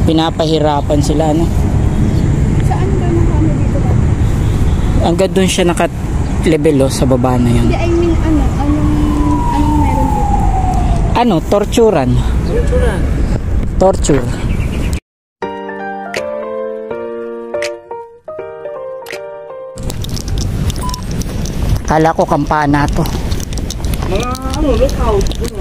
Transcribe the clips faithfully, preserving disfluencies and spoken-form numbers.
pinapahirapan sila, ano? Saan ba nakano dito ba? Hanggang doon siya naka-level, oh, sa baba na yun. Hindi, I mean, ano, anong, anong meron dito? Ano, torturan. Torturan. Torture. Kala ko kampana to. Mga ano, lookout.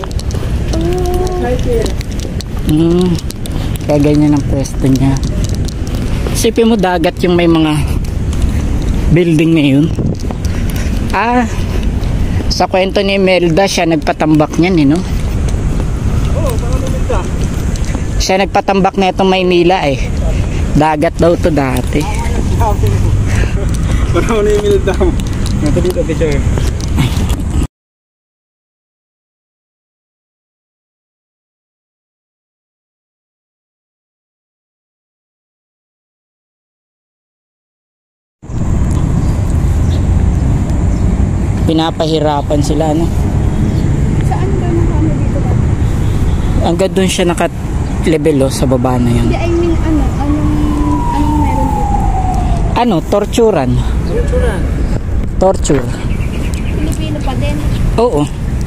Hmm. Kaya ganyan ang pwesto niya. Isipin mo dagat yung may mga building na yun. Ah, sa kwento ni Melda, siya nagpatambak niyan, eh, no? Oo, parang lumita. Siya nagpatambak na itong Maynila, eh. Dagat daw to dati. Parang ano yung Melda. Ito dito, picture. Pinapahirapan sila, ano? Saan ba nakano dito ba? Hanggang doon siya naka-level, oh, sa baba na yun. Hindi, I mean, ano, anong, anong meron dito? Ano, torturan. Torturan. Torture. Pilipino pa din. Oo.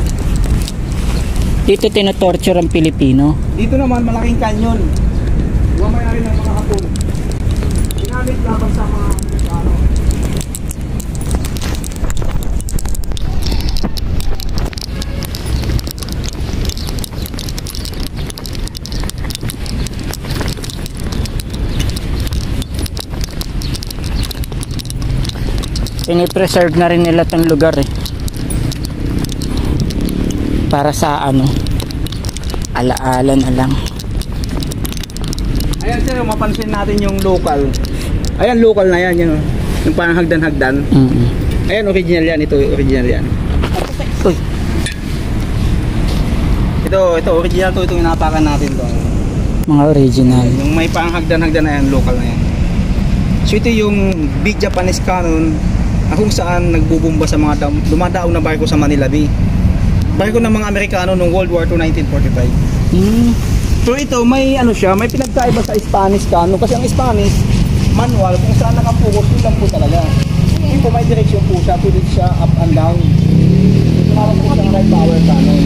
Dito tinotorture ang Pilipino. Dito naman, malaking kanyon. Huwag mayari ng mga hapon. Ginamit laban sa mga ano. Pinipreserve na rin nila tong lugar, eh, para sa ano, alaala na lang. Ayan sir, mapansin natin yung local. Ayan, local na yan, yun, oh. Yung parang hagdan-hagdan. Mm-hmm. Ayan, original yan. Ito, original yan. Uy. Ito, ito, original to. Itong inapakan natin to. Mga original. Yung may parang hagdan-hagdan na yan, local na yan. So ito yung big Japanese cannon, kung saan nagbubumba sa mga dumadaong na barko sa Manila Bay. Barko ng mga Amerikano noong World War Two, nineteen forty-five. Mm. Pero ito, may ano siya, may pinagkaiba sa Spanish cannon. Kasi ang Spanish, manual, kung saan nakapokus, yun lang po talaga. Ito may direksyon po siya, pilit siya up and down. Ito naman po siyang right power cannon.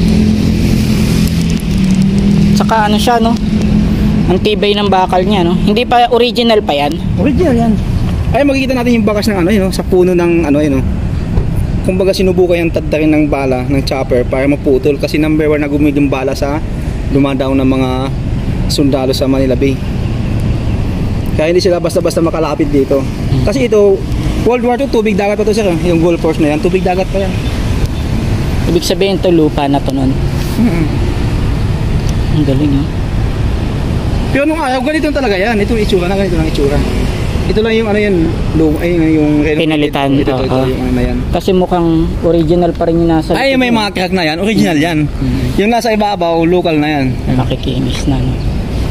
Tsaka ano siya, no? Ang tibay ng bakal niya, no? Hindi pa original pa yan. Original yan. Ay, makikita natin yung bakas ng ano, yun, sa puno ng ano, yun, no? Kumbaga sinubukan yung tadtarin ng bala ng chopper para maputol kasi number one na gumigil yung bala sa dumadaw ng mga sundalo sa Manila Bay. Kaya hindi sila basta-basta makalapit dito. Kasi ito, World War Two, tubig dagat pa to sir, yung Gulf Force na yan, tubig dagat pa yan. Ibig sabihin ito lupa na to nun. Mm-hmm. Ang galing, no? Pero nung araw, ganito talaga yan. Ito yung itsura na, ganito lang itsura. Ito lang yung ano yan, low, ay yung pinalitan. Ito, ito, ito, uh, yung ano na yan. Kasi mukhang original pa rin yung nasa. Ay, may mga crack na yan, original yan. Mm-hmm. Yung nasa ibabaw, local na yan. Nakikinis na, no?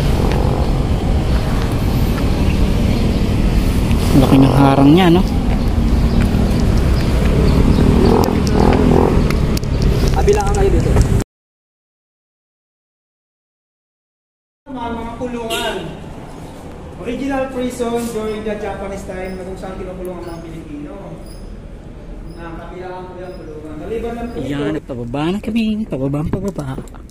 Laki ng harang niya, no? Kabilangan kayo dito. Mga kulungan. Original prison during the Japanese time na kung saan kinukulong ang mga Pilipino. Na kabilangan ko yung kulungan. Maliban lang po ito. Ayan, pababa na kami. Pababa, pababa.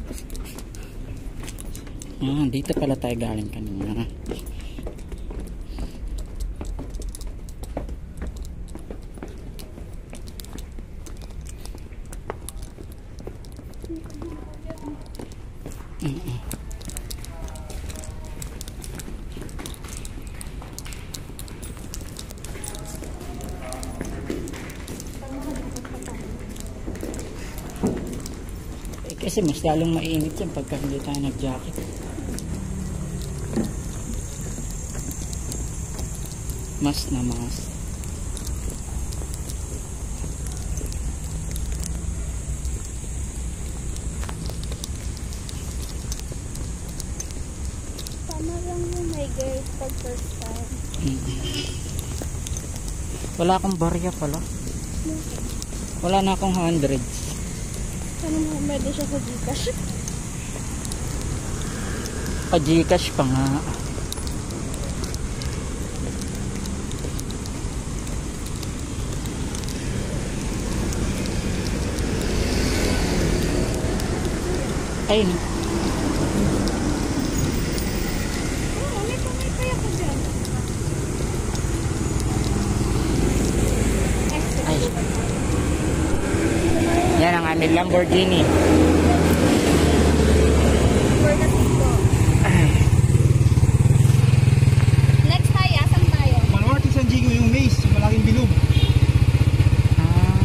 Ayan, dito pala tayo galing kanina. Mm-mm. Eh, kasi mas lalong mainit yan pagka hindi tayo nag-jacket. Mas na mas. Pag first time. Mm-hmm. Wala akong barya pala. Wala na akong hundreds. Sana mo pwede siya sa Gcash? Pa Gcash pa nga. Ayun. Oo, may pumipay ako dyan. Ay. Yan ang aming Lamborghini. For the cinco. Next tayo, asan tayo? Baluarte San Diego yung maze, yung malaking bilog. Ah.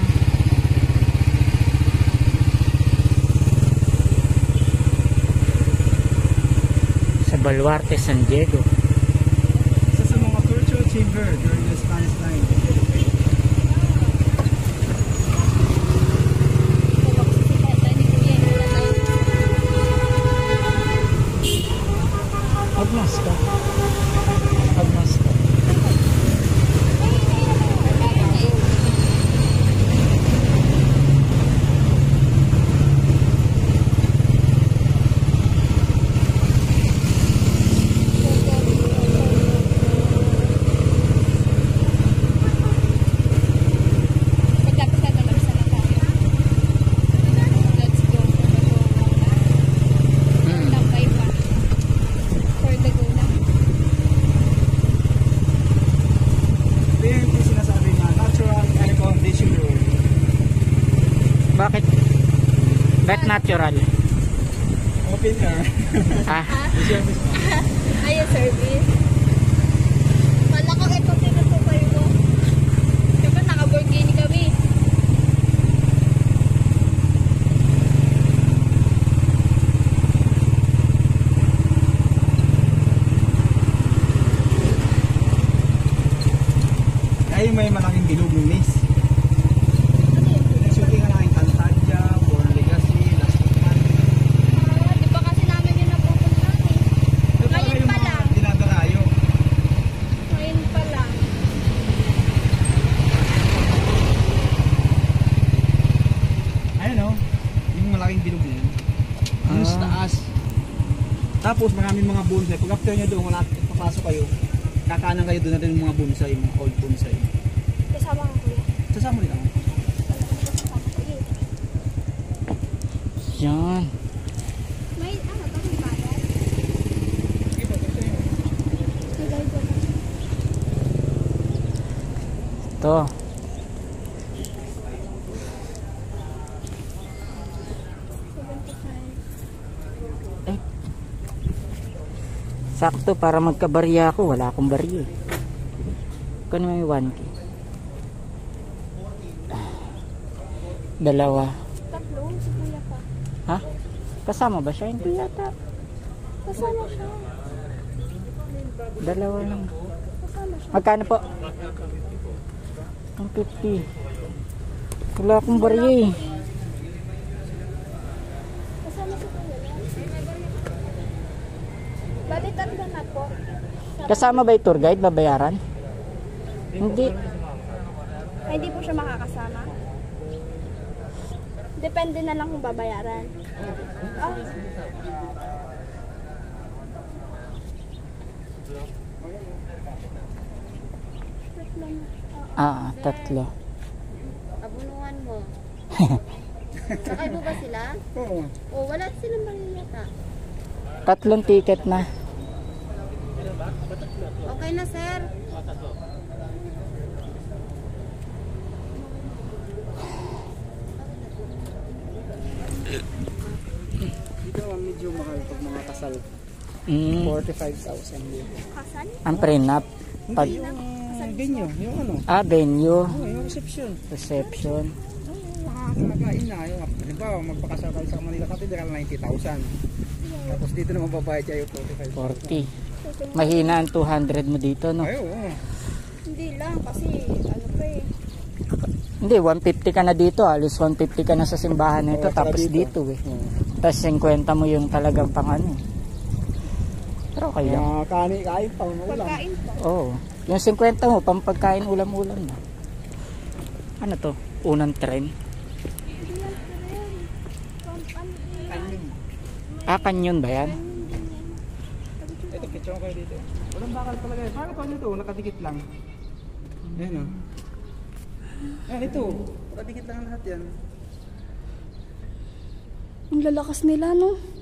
Sa Baluarte, San Diego. Isa sa mga torture chamber during the Spanish time. Magmas ka. Magmas ka. Hmm. Ito yung sinasabi na natural air condition room. Bakit? Ba't natural? Open air. Ah, Service mo. Ayun, service. Kala ko ito tinutupay mo. Diba naka-Lamborghini kami? Ay, may malaking bilog yung maze. Yung shooting nga namin Cantadia, Born Legacy, Last of Man. Ah, di ba kasi namin yung napupuntahan eh. Ito talaga Ngayon yung pa mga lang. dinadarayo. Ngayon pa lang. Ayun o, yung malaking bilog na yun. Ano sa Ah. taas. Tapos maraming mga bonsai. Pag after nyo doon, wala, papasok kayo, kakanan kayo doon natin yung mga bonsai, mga old bonsai. Kasama ko kuya. Sasama nila ako. Kasama ko yun. yan. May ano ba? May bayad? May bayad ba? Ito. seventy-five. Sakto para magkabarya ako. Wala akong barya. Kano may one K? Dalawa. Tatlo, si kuya pa. Ha? Kasama ba siya? Hindi yata. Kasama siya. Dalawa lang. Kasama siya. Magkano po? one fifty. Wala akong barya eh. Kasama si kuya. Bali tatlo na po. Kasama ba yung tour guide? Babayaran? Hindi. Ay, hindi po siya makakasama. Depende na lang kung babayaran. Ah. Tatlo na. Ah, tatlo. Abunuhan mo. Sakay mo ba sila? Oo. O wala silang malinata. Tatlong ticket na. Okay na sir. Dito ang medyo mahal pag mga kasal. Mm. forty-five thousand yun. Kasal? Ang prenup. Pag, Hindi, yung uh, venue, yung ano. ah, venue. Oh, yung reception. Reception. Makakakain na. Yung, halimbawa, magpakasal kayo sa Manila Cathedral, ninety thousand. Tapos dito naman babayad kayo forty-five thousand. forty. Mahina ang two hundred mo dito, no? Ay, oo. Hindi lang kasi ano pa eh. Hindi, one fifty ka na dito. Alos one fifty ka na sa simbahan na ito. Oo, Tapos tsaka dito, dito. eh. Oo. Tapos fifty mo yung talagang pang ano. Pero okay lang. Kaya kani, kain pa, ulam. Pagkain pa. Oo. Yung fifty mo, pang pagkain ulam-ulam na. Ano to? Unang tren? Hindi yan pero yan. From ano yan. Ah, kanyon ba yan? Ito, picture kayo dito. Walang bakal talaga. Bakal pa nito, nakadikit lang. Ayan o. Ayan, ito. Nakadikit lang ang lahat yan. Ang lalakas nila no.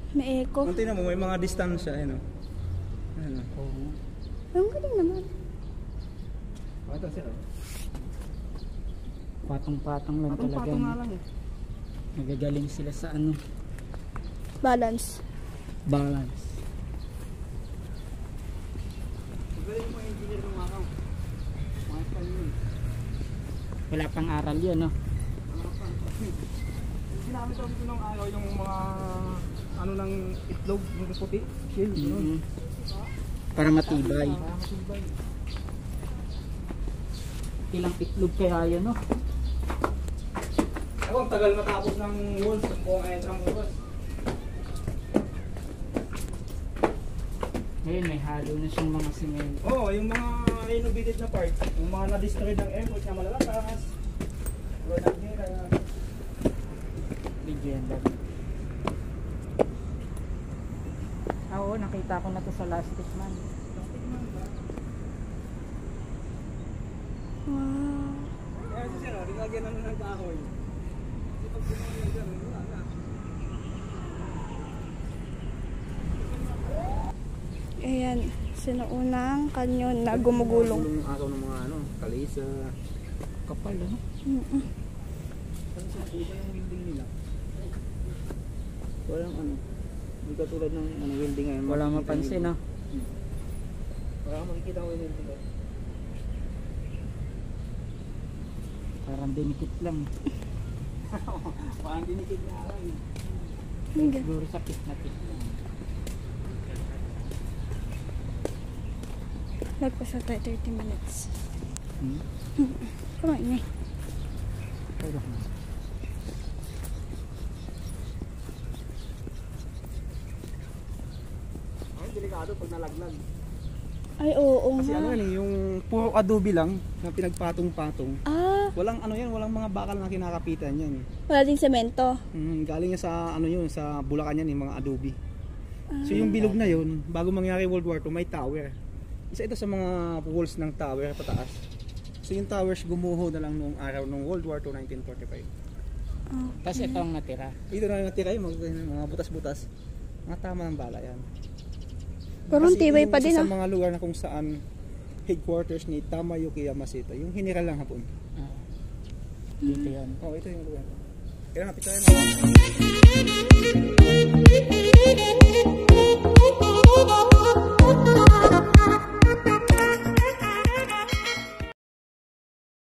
May echo. Kung tingnan mo, may mga distansya. Ayan o. Ayan o. Oo. Ang galing naman. Ito sila. Patong-patong lang talaga. Patong-patong nga lang eh. Nagagaling sila sa ano, Balance. balance. Magaling yung mga engineer ng mga mga Espanyol. Wala pang aral yun, no? Ginamit ako ito ng araw yung mga ano ng itlog, yung puti. Shell, gano'n. Mhm. Para matibay. Para matibay. Ilang itlog kaya yun, no? Ako, ang tagal matapos ng walls kung ay ng walls. Ngayon may halo na siyang mga simento. Oo, oh, yung mga renovated na part, yung mga na-destroy ng airport na malalakas. Road here, uh, Legenda. Ah, oo, nakita ko na to sa Last Stick Man. Wow. kaya ito siya, rinagyan na ng kahoy. Kasi pag pinagyan, wala na. Ayan, sinuunang kanyon na gumugulong. Yung araw ng mga ano, kalisa. Kapal, ano? Mm-mm. Kasi sa iba yung building nila. Walang ano, hindi katulad ng ano, building ngayon. Wala makikita mapansin, nyo. no? Wala kang makikita ko yung building ngayon. Parang dinikit lang. Parang dinikit na lang. Ang ganda. Siguro sa pit na pit lang. Nagpasa tayo thirty minutes. Hmm? Kumain niya. Pero, Ay, delikado pag nalaglag. Ay, oo Kasi nga. ano yan eh, yung puro adobe lang na pinagpatong-patong. Ah, Walang ano yan, walang mga bakal na kinakapitan yan. wala ding semento. Mm, galing yan sa ano yun, sa Bulacan yan, yung mga adobe. So yung bilog na yun, bago mangyari World War Two, may tower. Isa ito sa mga walls ng tower pataas. So yung towers gumuho na lang noong araw ng World War Two, nineteen forty-five. Oh. tapos ito ang natira. Ito na natira yung mga, mga butas-butas. Mga tama ng bala yan. Pero ang Kasi tibay yung pa isa din sa ah. mga lugar na kung saan headquarters ni Tamayuki Yamashita, yung hiniral lang hapon. Ah. Dito yan. Oh, ito yung lugar. Kaya nga, picture yan.